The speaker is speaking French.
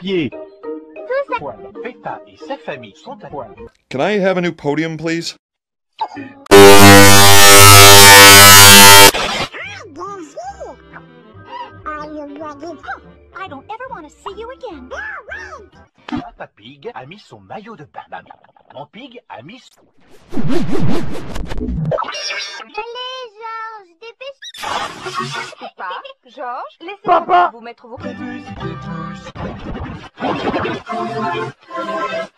pieds. Poil. Péta et sa famille sont à poil. Can I have a new podium, please? Bonjour. Are you ready? I don't ever want to see you again. Papa Pig a mis son maillot de bain. Maman Pig a mis... Allez, Georges, dépêche. Papa, Georges, laissez-moi vous mettre vos...